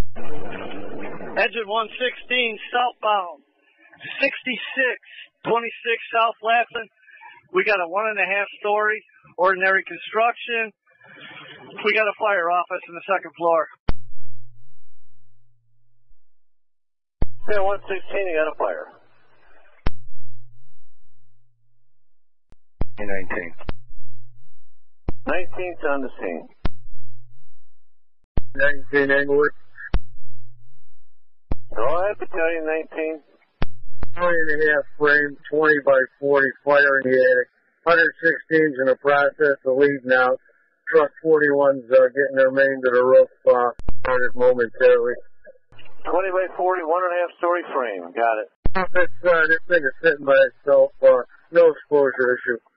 Engine 116 southbound, 26 South Laflin. We got a 1.5-story ordinary construction. We got a fire office in the second floor. Yeah, 116, you got a fire. 19. 19's on the scene. 19 Englewood. Go ahead, Battalion 19. 20.5 frame, 20 by 40, fire in the attic. 116's in the process of leading out. Truck 41's getting their main to the roof started momentarily. 20 by 40, 1.5-story frame. Got it. This thing is sitting by itself. No exposure issue.